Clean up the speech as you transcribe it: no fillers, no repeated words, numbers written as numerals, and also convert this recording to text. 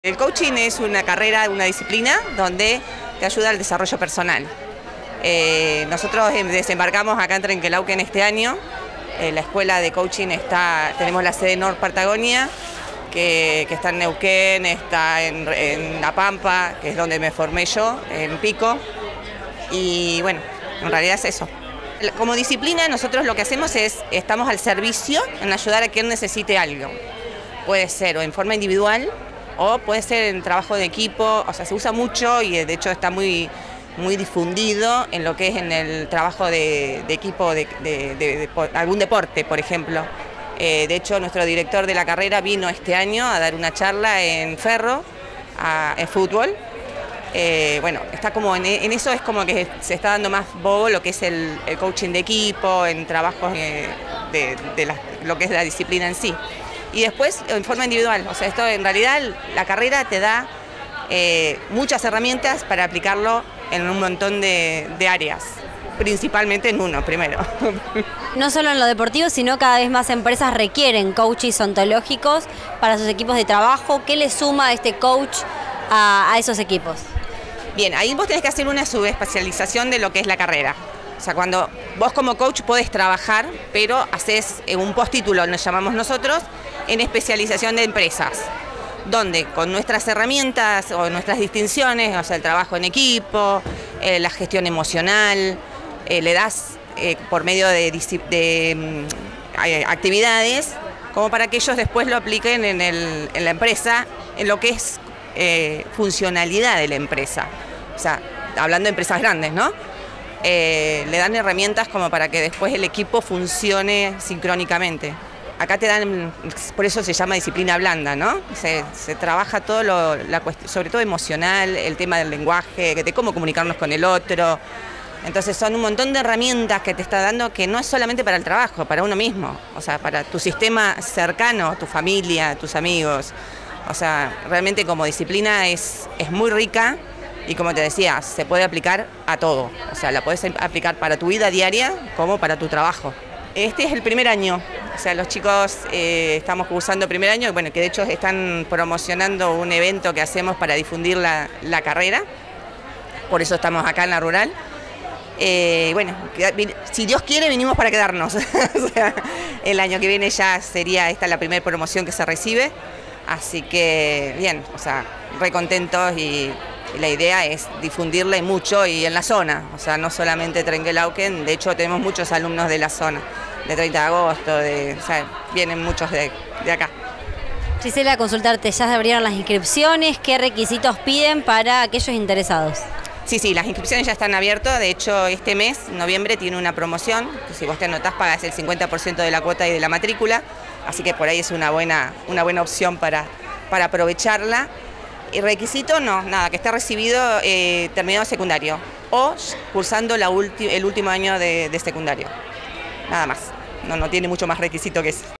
El coaching es una carrera, una disciplina donde te ayuda al desarrollo personal. Nosotros desembarcamos acá en Trenquelauquen este año. La escuela de coaching tenemos la sede en North Patagonia, que está en Neuquén, está en La Pampa, que es donde me formé yo, en Pico. Y bueno, en realidad es eso. Como disciplina nosotros lo que hacemos estamos al servicio en ayudar a quien necesite algo. Puede ser o en forma individual o puede ser en trabajo de equipo, o sea, se usa mucho y de hecho está muy difundido en lo que es en el trabajo de equipo de algún deporte, por ejemplo. De hecho, nuestro director de la carrera vino este año a dar una charla en Ferro, en fútbol. Bueno, está como en eso es como que se está dando más bobo lo que es el coaching de equipo, en trabajos lo que es la disciplina en sí. Y después en forma individual, o sea, esto en realidad la carrera te da muchas herramientas para aplicarlo en un montón de áreas, principalmente en uno primero. No solo en lo deportivo, sino cada vez más empresas requieren coaches ontológicos para sus equipos de trabajo. ¿Qué le suma este coach a esos equipos? Bien, ahí vos tenés que hacer una subespecialización de lo que es la carrera. O sea, cuando vos como coach podés trabajar, pero haces un postítulo, nos llamamos nosotros, en especialización de empresas, donde con nuestras herramientas o nuestras distinciones, o sea, el trabajo en equipo, la gestión emocional, le das por medio de actividades, como para que ellos después lo apliquen en la empresa, en lo que es funcionalidad de la empresa. O sea, hablando de empresas grandes, ¿no? Le dan herramientas como para que después el equipo funcione sincrónicamente. Acá te dan, por eso se llama disciplina blanda, ¿no? Se trabaja todo sobre todo emocional, el tema del lenguaje, de cómo comunicarnos con el otro. Entonces son un montón de herramientas que te está dando que no es solamente para el trabajo, para uno mismo, o sea, para tu sistema cercano, tu familia, tus amigos. O sea, realmente como disciplina es muy rica y como te decía, se puede aplicar a todo. O sea, la puedes aplicar para tu vida diaria como para tu trabajo. Este es el primer año, o sea, los chicos estamos cursando el primer año, bueno, que de hecho están promocionando un evento que hacemos para difundir la carrera, por eso estamos acá en la rural. Bueno, si Dios quiere vinimos para quedarnos, o sea, el año que viene ya sería esta la primera promoción que se recibe, así que bien, o sea, re contentos y la idea es difundirla mucho y en la zona, o sea, no solamente Trenquelauquen, de hecho tenemos muchos alumnos de la zona, de 30 de agosto, o sea, vienen muchos de acá. Gisela, consultarte, ¿ya se abrieron las inscripciones? ¿Qué requisitos piden para aquellos interesados? Sí, las inscripciones ya están abiertas, de hecho este mes, noviembre, tiene una promoción, que si vos te anotás pagás el 50% de la cuota y de la matrícula, así que por ahí es una buena opción para aprovecharla. Y requisito, no, nada, que esté recibido terminado secundario o cursando el último año de secundario, nada más, no tiene mucho más requisito que eso.